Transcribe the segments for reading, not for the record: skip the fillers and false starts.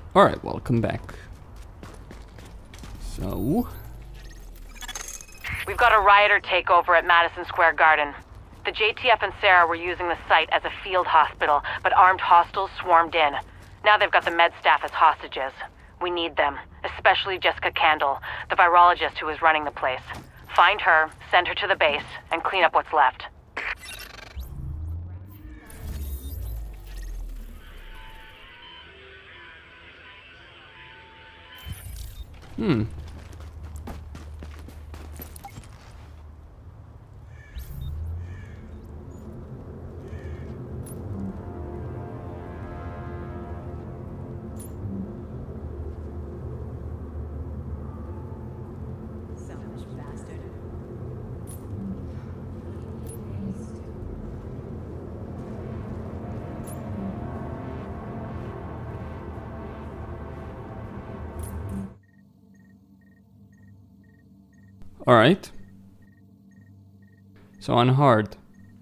Alright, welcome back. So... We've got a rioter takeover at Madison Square Garden. The JTF and Sarah were using the site as a field hospital, but armed hostiles swarmed in. Now they've got the med staff as hostages. We need them, especially Jessica Candle, the virologist who is running the place. Find her, send her to the base, and clean up what's left. Alright. So on hard.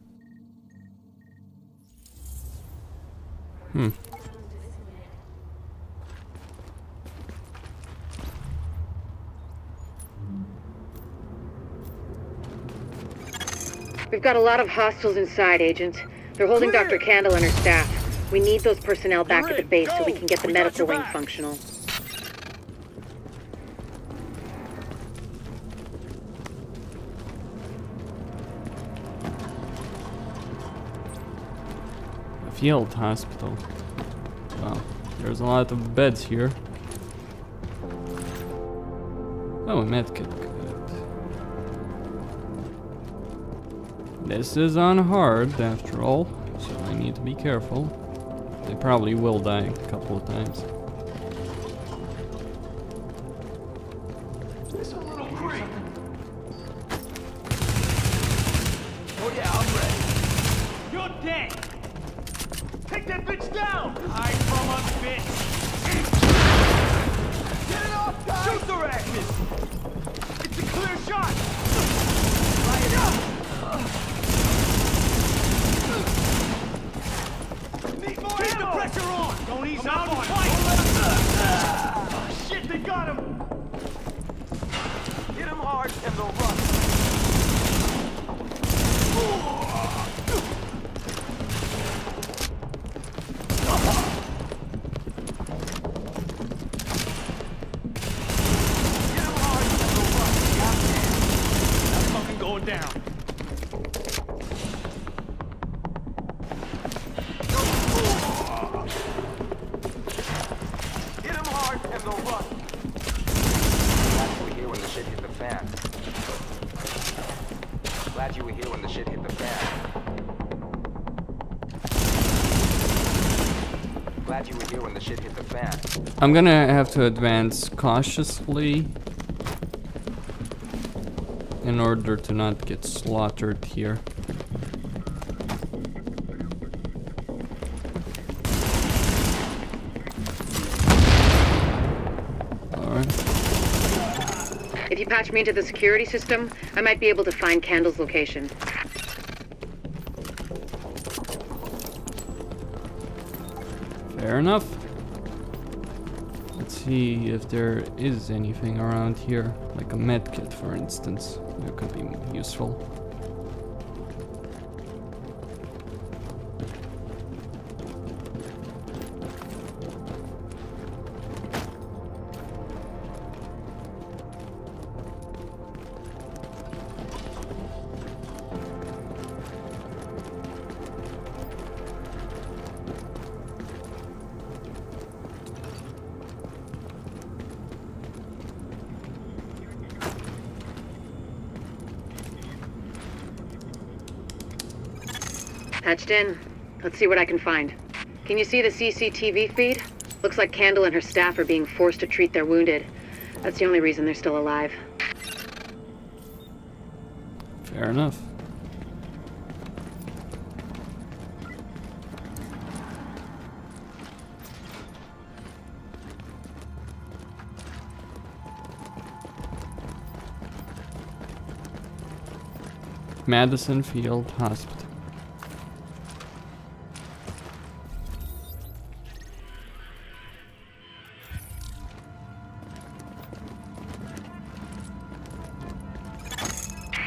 We've got a lot of hostiles inside, Agent. They're holding Dr. Candle and her staff. We need those personnel back at the base so we can get the medical wing functional. Field hospital. Wow, there's a lot of beds here. Oh, a medkit. Good. This is on hard, after all, so I need to be careful. They probably will die a couple of times. It's a little creep. Oh yeah, I'm ready. You're dead. Take that bitch down! Hide from us, bitch! Get it off, guys! Shoot the asses! It's a clear shot! Light it up! Need more Keep ammo! The pressure on! Don't ease up on fight! Shit, they got him! Hit him hard and they'll run. Down. Hit him hard and they'll run. Glad you were here when the shit hit the fan. Glad you were here when the shit hit the fan. Glad you were here when the shit hit the fan. I'm gonna have to advance cautiously in order to not get slaughtered here. Alright. If you patch me into the security system, I might be able to find Candle's location. Fair enough. Let's see if there is anything around here, like a medkit, for instance. That could be useful. Patched in. Let's see what I can find. Can you see the CCTV feed? Looks like Candle and her staff are being forced to treat their wounded. That's the only reason they're still alive. Fair enough. Madison Field Hospital.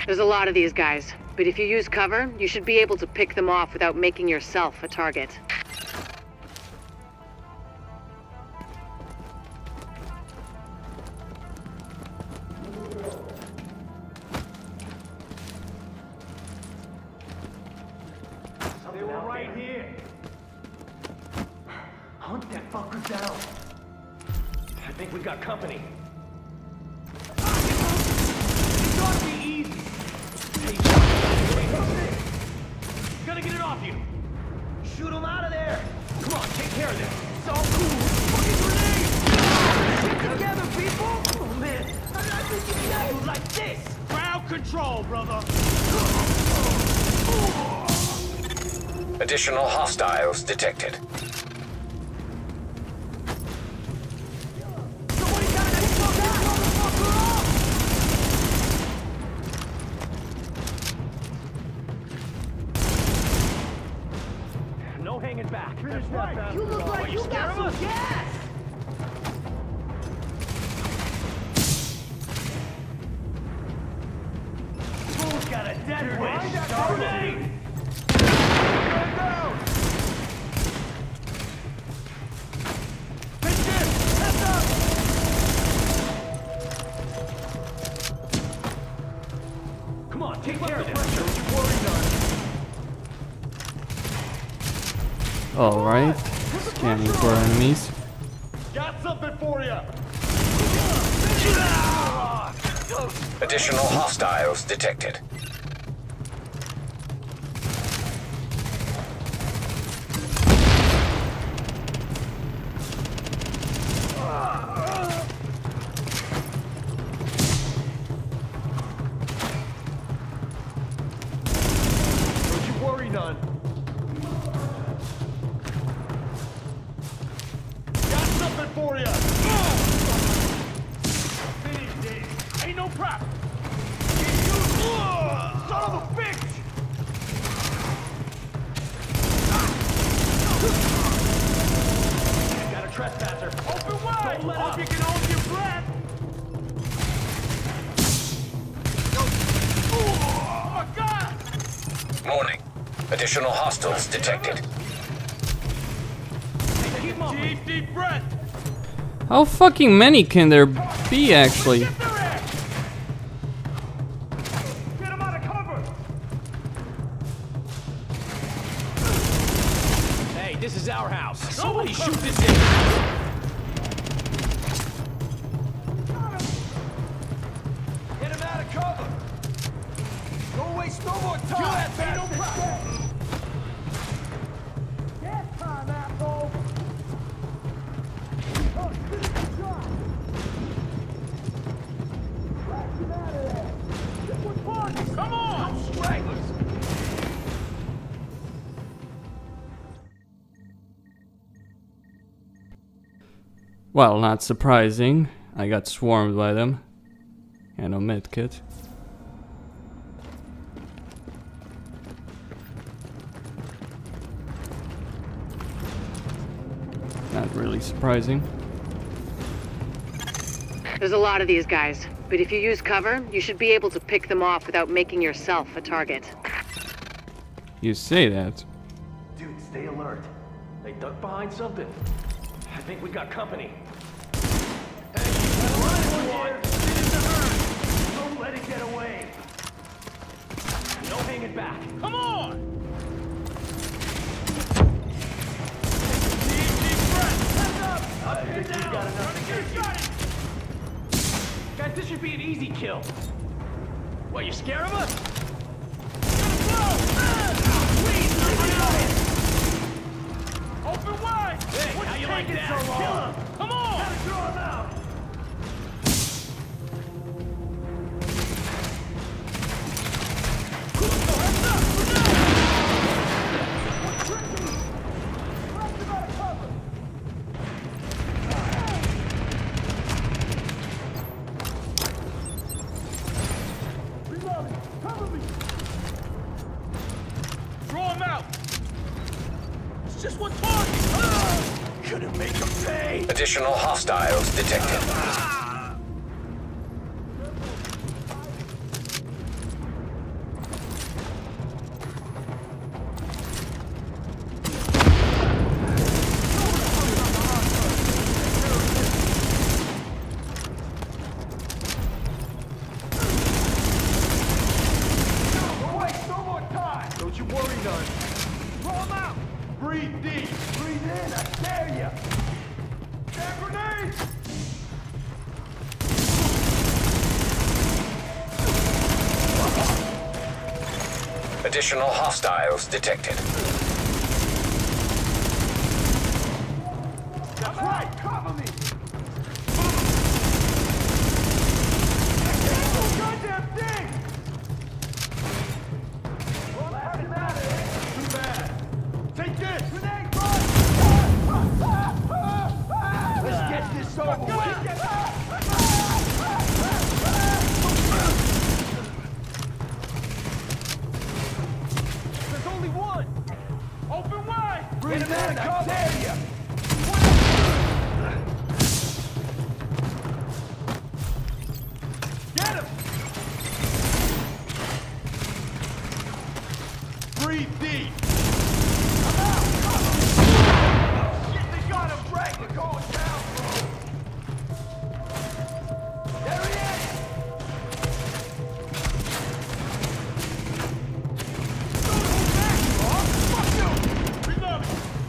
There's a lot of these guys, but if you use cover, you should be able to pick them off without making yourself a target. They were right here. Hunt that fucker down. I think we got company. It's gotta be easy. Hey, gotta get it off you. Shoot him out of there. Come on, take care of this. It's all cool. Fucking grenade. Get together, people. Oh man, I think you guys like this. Ground control, brother. Additional hostiles detected. No hanging back. Right. You look like you got some gas. Fool's got a dead wish. Grenade. Come on, take care of this. Don't you worry, Alright, scanning for enemies. got something for you. Additional hostiles detected. Don't you worry none. Got something for you. Finish this. Ain't no prep. Son of a bitch! Got a trespasser. Open wide! Don't let up. You can hold your breath. Oh my God! Warning. Additional hostiles detected. Keep up. Deep breath. How fucking many can there be, actually? Get their ass. Get them out of cover. Hey, this is our house. Somebody shoot this in. Get him out of cover. Don't waste no more time. Ain't no problem. Gas time, asshole. Oh, finish the shot. Blast him out of there. This one's fun. Come on. Stragglers. Well, not surprising. I got swarmed by them. And a medkit. Not really surprising. There's a lot of these guys, but if you use cover, you should be able to pick them off without making yourself a target. You say that. Dude, stay alert. They ducked behind something. I think we got company. Hey, run, boy! Finish the herd! Don't let it get away. No hanging back. Come on! Deep breath. Heads up! Up and down. Got enough to get shot. Guys, this should be an easy kill. What, you scared of us? Please, open wide! Hey, how you like that? So kill him! Come on! Gotta draw him out! Heads up! Blast him out of cover! Reloading! Cover me! Draw him out! It's just one target! Couldn't make him pay! Additional hostiles detected. Additional hostiles detected. That's right! Cover me! Goddamn thing! Well, that's about it. Too bad. Take this! Grenade, let's get this over with! There's only one! Open wide! Breathe in, I dare ya! Get him! Breathe deep! I'm out! Shit, they got him right! We're going down, bro! There he is! Don't hold back, Bob! Fuck you! Reload!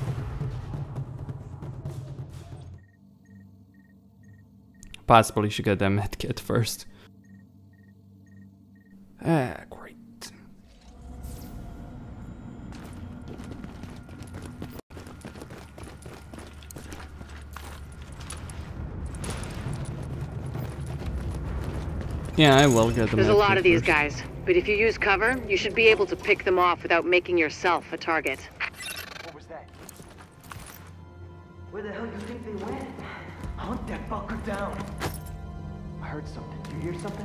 Possibly should get that medkit first. Ah, great. Yeah, I will get the There's a lot medkit of these first. guys, but if you use cover, you should be able to pick them off without making yourself a target. What was that? Where the hell do you think they went? Hunt that fucker down. I heard something. Do you hear something?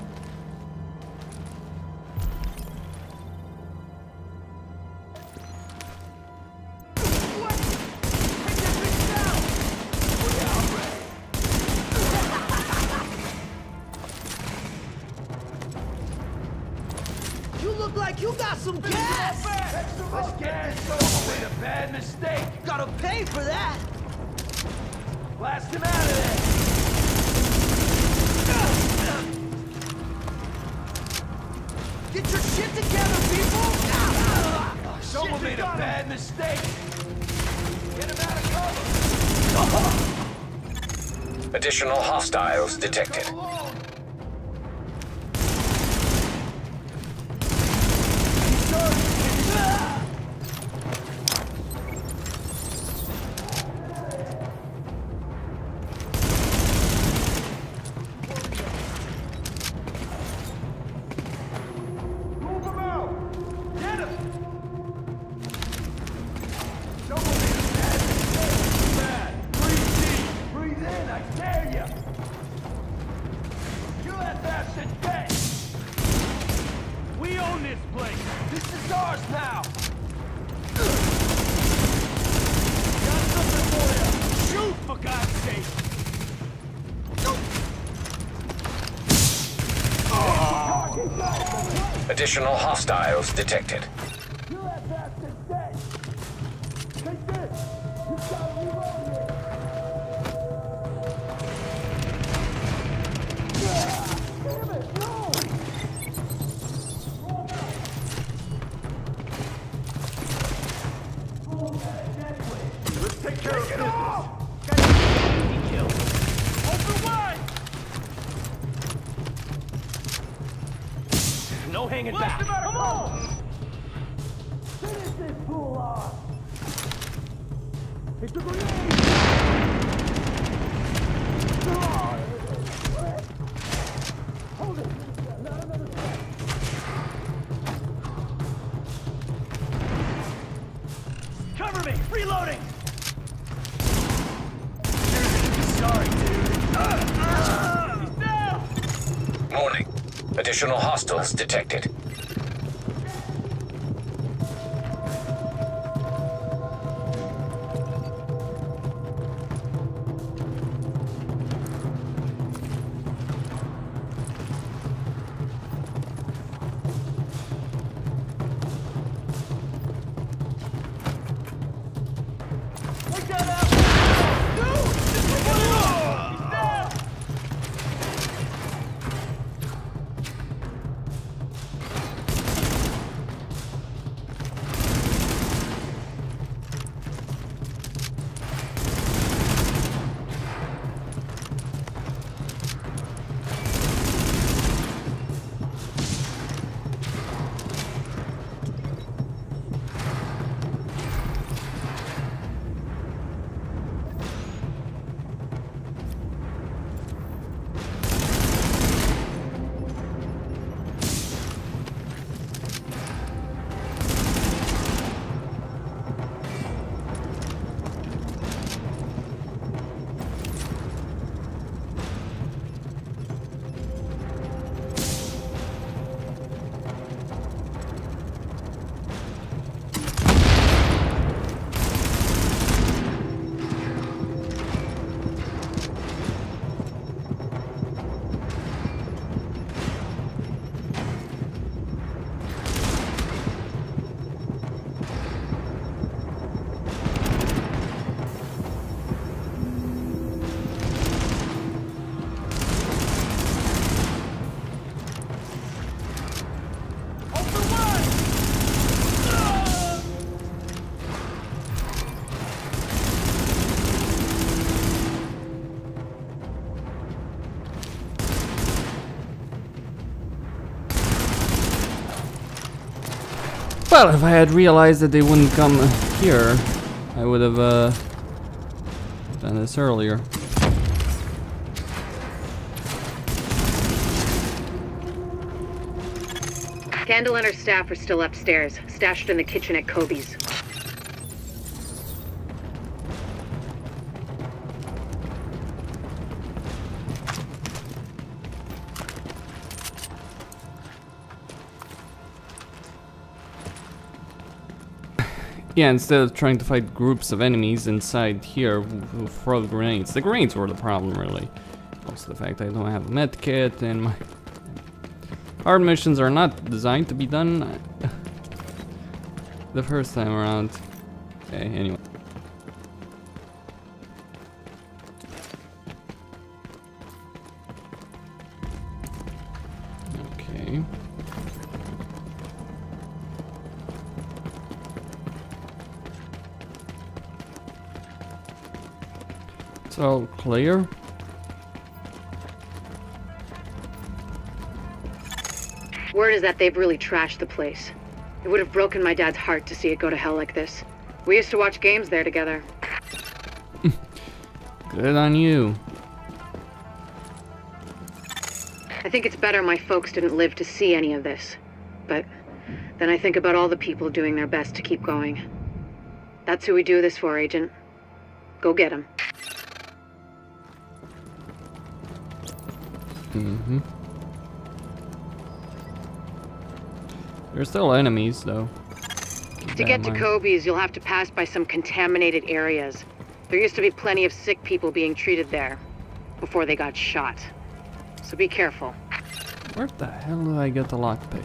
What? Take that bitch down! Oh yeah, I'm ready. You look like you got some gas! Let's get this over with. A bad mistake. Gotta pay for that! Blast him out of there. Get your shit together, people! Someone made a bad mistake. Get him out of cover. Additional hostiles detected. Move him out. Get him. Someone made a bad mistake. Bad. Breathe deep. Breathe in. I dare you. Kill that bastard dead. We own this place. This is ours now. Got something for you. Shoot, for God's sake. Additional hostiles detected. Kill that bastard dead. Take this. You gotta reload here. Damn it, no! Let's take care of business. Easy kill. Open wide. No hanging back. Come on! Finish this fool off. It's a grenade. Hold it. Not another threat. Cover me! Reloading! Sorry, dude. He's down! Warning. Additional hostiles detected. Take that out! Dude! He's down! Well, if I had realized that they wouldn't come here, I would have done this earlier. Candle and her staff are still upstairs, stashed in the kitchen at Kobe's. Yeah, instead of trying to fight groups of enemies inside here who throw grenades. The grenades were the problem, really. Also the fact I don't have a med kit and my hard missions are not designed to be done the first time around. Okay, anyway. Okay. It's all clear. Word is that they've really trashed the place. It would have broken my dad's heart to see it go to hell like this. We used to watch games there together. Good on you. I think it's better my folks didn't live to see any of this. But then I think about all the people doing their best to keep going. That's who we do this for, Agent. Go get them. Mm-hmm. There's still enemies, though. To get to Kobe's, you'll have to pass by some contaminated areas. There used to be plenty of sick people being treated there before they got shot. So be careful. Where the hell did I get the lockpick?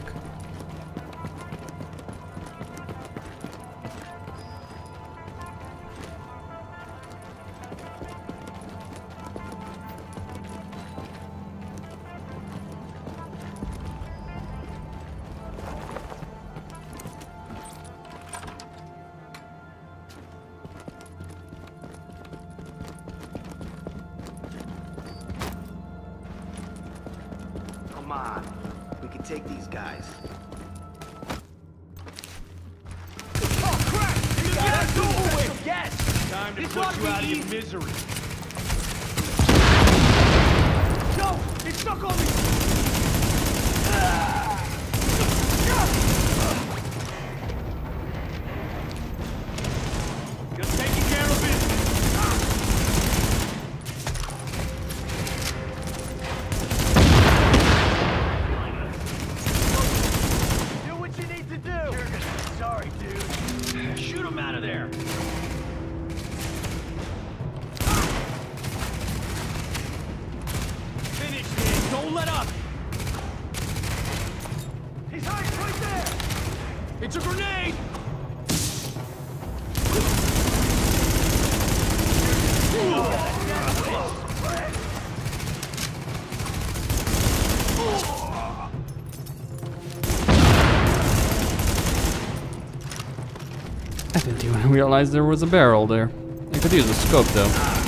Come on. We can take these guys. Oh, crap! You got to with gas! Time to put you out of your misery. No! It's stuck on me! Just taking care of business. Do what you need to do! Sorry, dude. Shoot him out of there. Finish it. Don't let up. He's hiding right there! It's a grenade. I didn't even realize there was a barrel there. I could use a scope, though.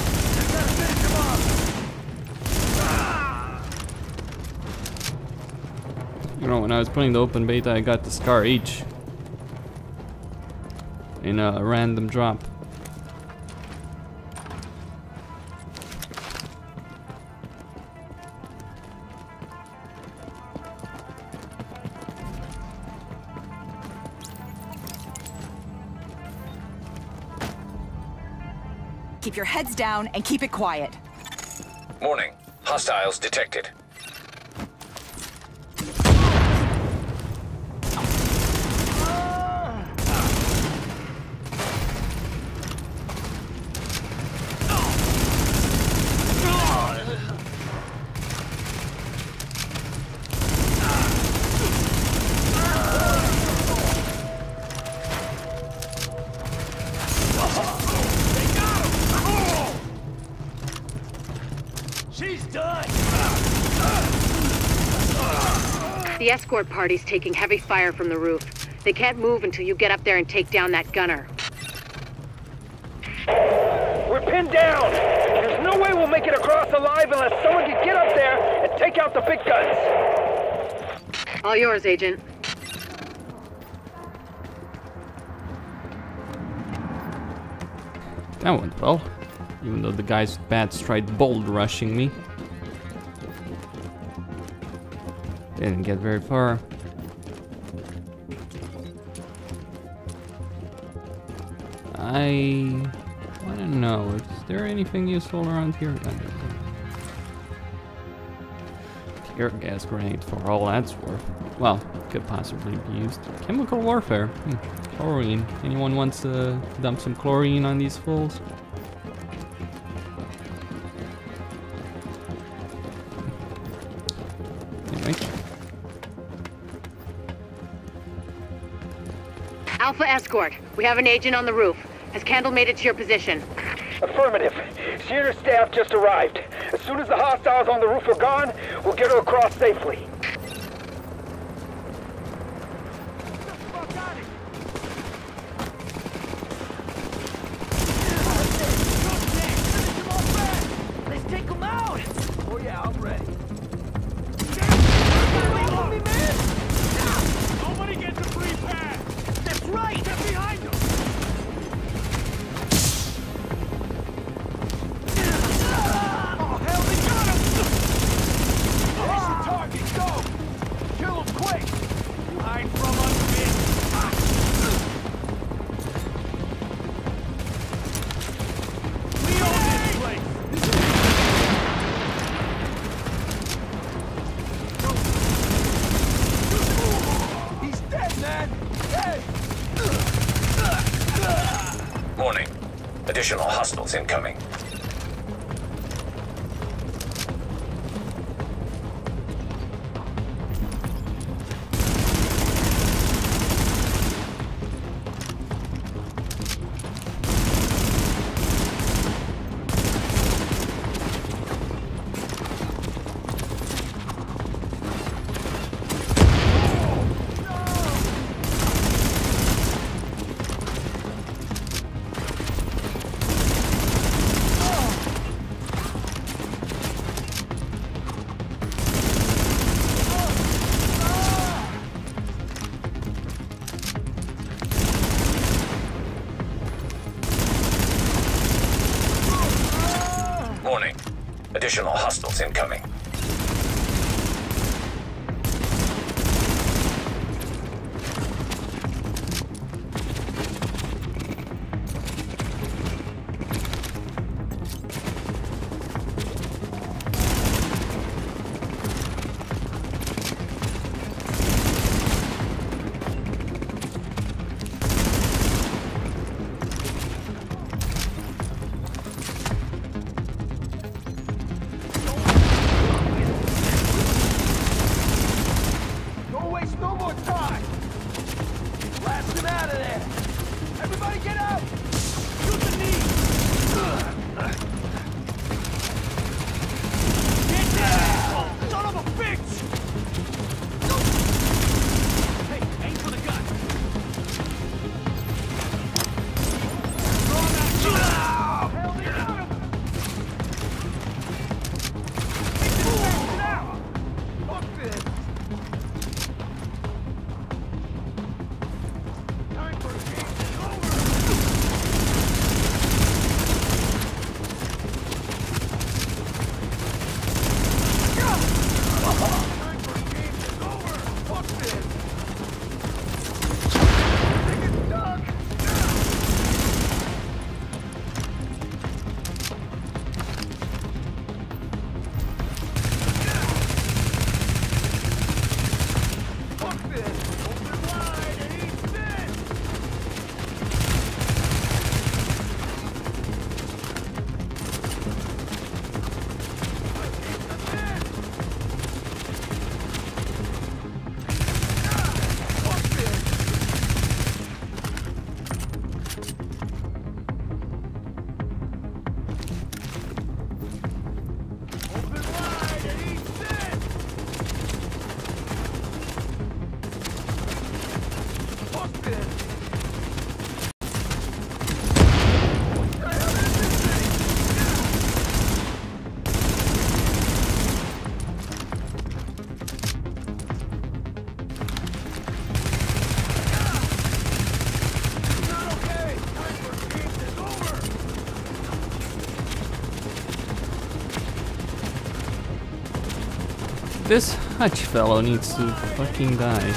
You know, when I was putting the open beta, I got the Scar H in a random drop. Keep your heads down and keep it quiet. Warning. Hostiles detected. She's done. The escort party's taking heavy fire from the roof. They can't move until you get up there and take down that gunner. We're pinned down. There's no way we'll make it across alive unless someone can get up there and take out the big guns. All yours, Agent. That went well. Even though the guys with bats tried bold rushing me. Didn't get very far. I wanna know, is there anything useful around here? Tear gas grenade for all that's worth. Well, could possibly be used. Chemical warfare. Chlorine. Anyone wants to dump some chlorine on these fools? Anyway. Alpha Escort, we have an agent on the roof. Has Candle made it to your position? Affirmative. Senior staff just arrived. As soon as the hostiles on the roof are gone, we'll get her across safely. Let's take them out! Oh yeah, I'm ready. Nobody gets a free pass! That's right! Get behind them! Oh hell, they got him! That's the target, go! Kill him quick! Hide from under me! We own this place! He's dead, man! Dead! Warning. Additional hostiles incoming. Warning. Additional hostiles incoming. This Hutch fellow needs to fucking die.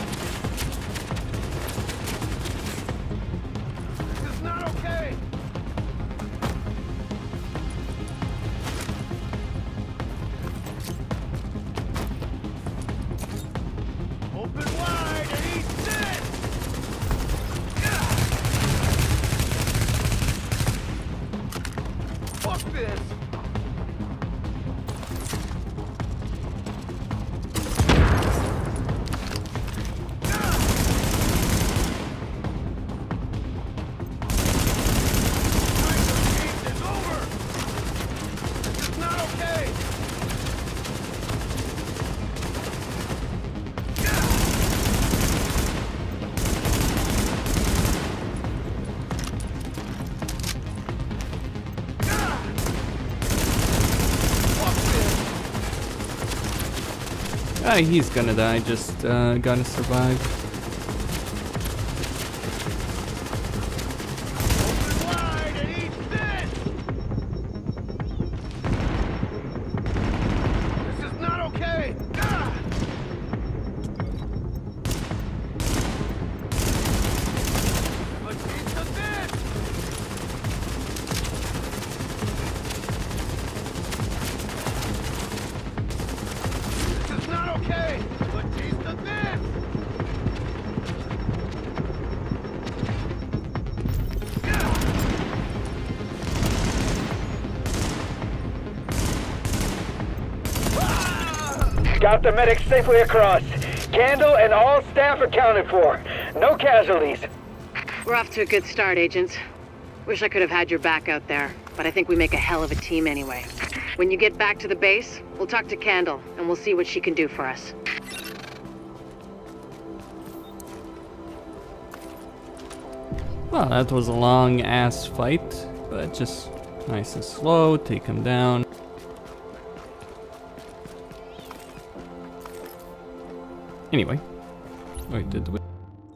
This is not okay! Open wide and eat this! Fuck this! Ah, he's gonna die, just gonna survive. Open wide and eat this! This is not okay! A taste of this! This is not okay! A taste of this! Got the medics safely across. Candle and all staff accounted for. No casualties. We're off to a good start, agents. Wish I could have had your back out there, but I think we make a hell of a team anyway. When you get back to the base, we'll talk to Candle, and we'll see what she can do for us. Well, that was a long ass fight, but just nice and slow, take him down. Anyway, wait, did we?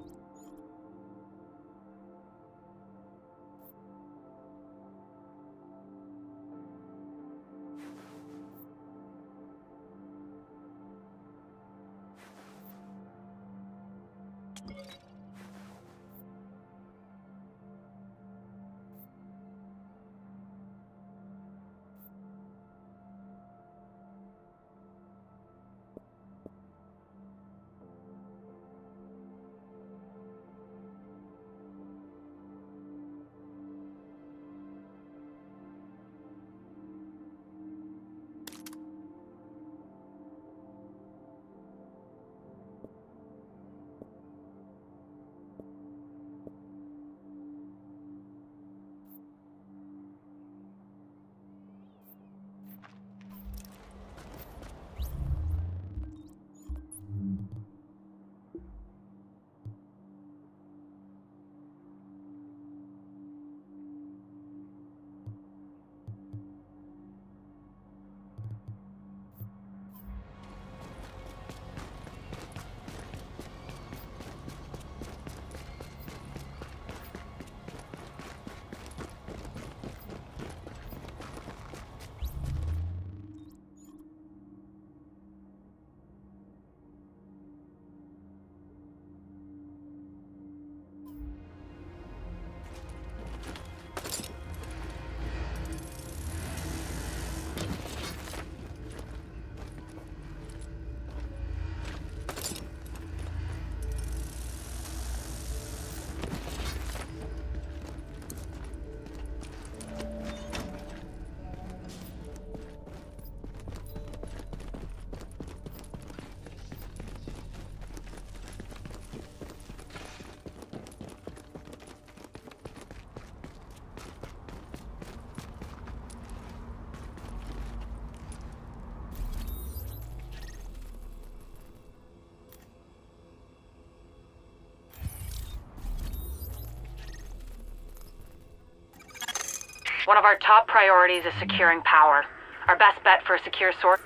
One of our top priorities is securing power. Our best bet for a secure source.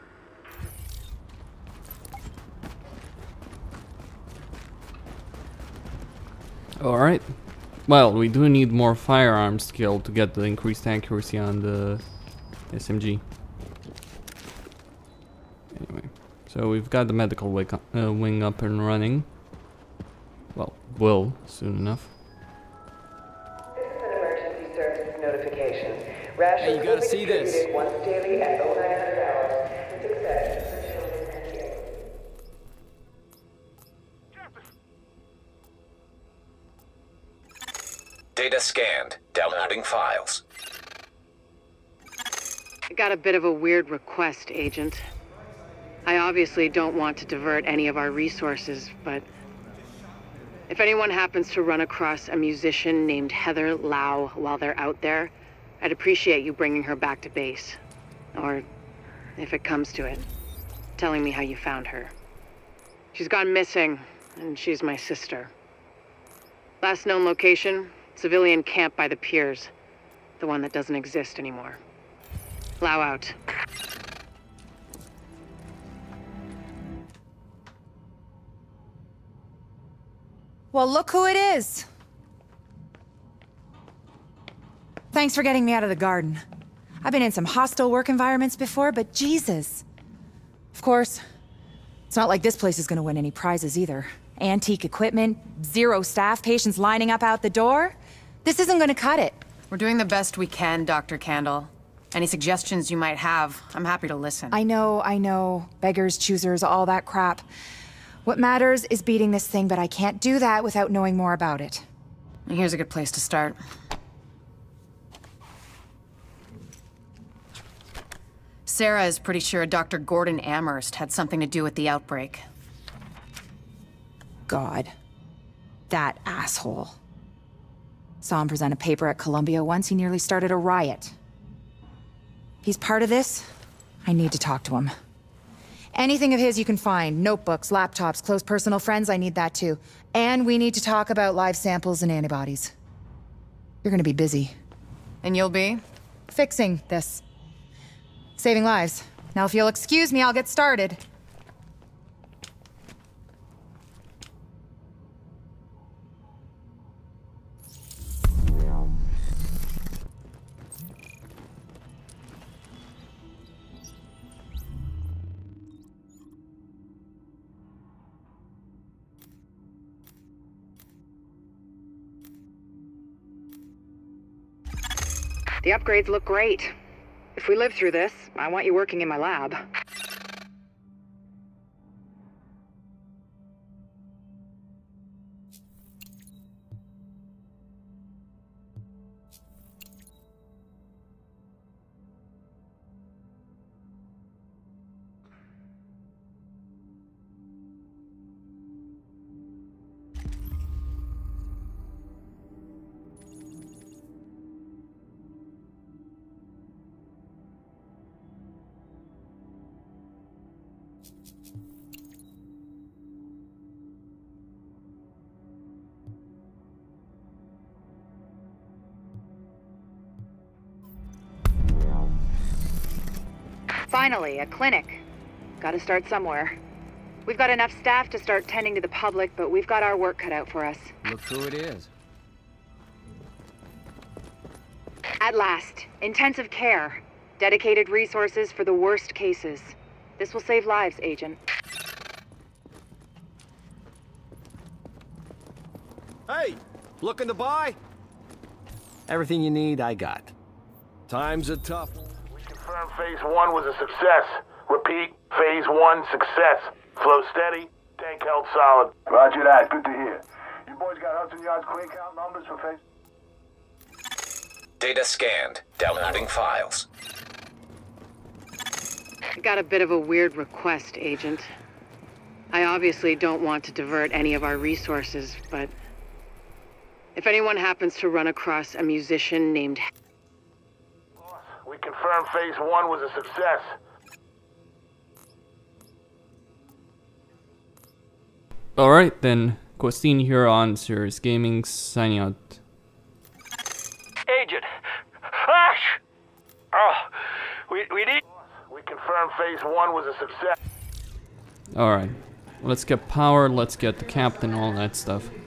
Alright. Well, we do need more firearm skill to get the increased accuracy on the SMG. Anyway. So we've got the medical wing up and running. Well, will soon enough. This is an emergency service notification. Hey, you gotta see this. Once daily at 0900 hours. With success for children and youth. Data scanned. Downloading files. I got a bit of a weird request, Agent. I obviously don't want to divert any of our resources, but if anyone happens to run across a musician named Heather Lau while they're out there, I'd appreciate you bringing her back to base. Or, if it comes to it, telling me how you found her. She's gone missing, and she's my sister. Last known location, civilian camp by the piers. The one that doesn't exist anymore. Lau out. Well, look who it is. Thanks for getting me out of the garden. I've been in some hostile work environments before, but Jesus. Of course, it's not like this place is gonna win any prizes either. Antique equipment, 0 staff, patients lining up out the door. This isn't gonna cut it. We're doing the best we can, Dr. Candle. Any suggestions you might have, I'm happy to listen. I know. Beggars, choosers, all that crap. What matters is beating this thing, but I can't do that without knowing more about it. Here's a good place to start. Sarah is pretty sure Dr. Gordon Amherst had something to do with the outbreak. God. That asshole. Saw him present a paper at Columbia once. He nearly started a riot. He's part of this. I need to talk to him. Anything of his you can find. Notebooks, laptops, close personal friends, I need that too. And we need to talk about live samples and antibodies. You're gonna be busy. And you'll be? Fixing this. Saving lives. Now if you'll excuse me, I'll get started. The upgrades look great. If we live through this, I want you working in my lab. Finally, a clinic. Gotta start somewhere. We've got enough staff to start tending to the public, but we've got our work cut out for us. Look who it is. At last, intensive care. Dedicated resources for the worst cases. This will save lives, Agent. Hey, looking to buy? Everything you need, I got. Times are tough. We confirm phase 1 was a success. Repeat, phase 1 success. Flow steady, tank held solid. Roger that, good to hear. You boys got Hudson Yards clean count numbers for phase? Data scanned. Downloading files. I got a bit of a weird request, Agent. I obviously don't want to divert any of our resources, but if anyone happens to run across a musician named... We confirm phase 1 was a success. Alright then, Costin here on Serious Gaming, signing out. Agent! Ash! Oh, we need... We confirm phase 1 was a success. Alright, let's get power, let's get the captain, all that stuff.